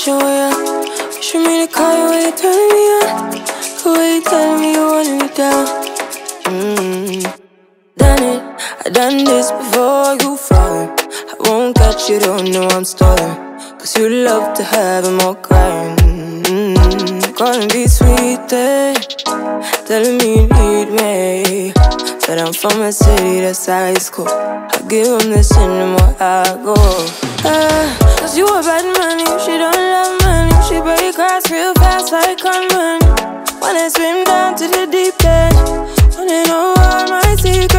your way out. Wishing me to call you when you're turning me on. The way you telling me you wanted me down. Done it, I done this before you fall. I won't catch you, don't know I'm stalling. Cause you love to have them all crying. Calling me sweet, telling me you need me. But I'm from a city that's high school. I give them this anymore, I go. Cause you a bad money, she don't love money. She break hearts real fast like con money. Wanna swim down to the deep end. Wanna know all my secrets.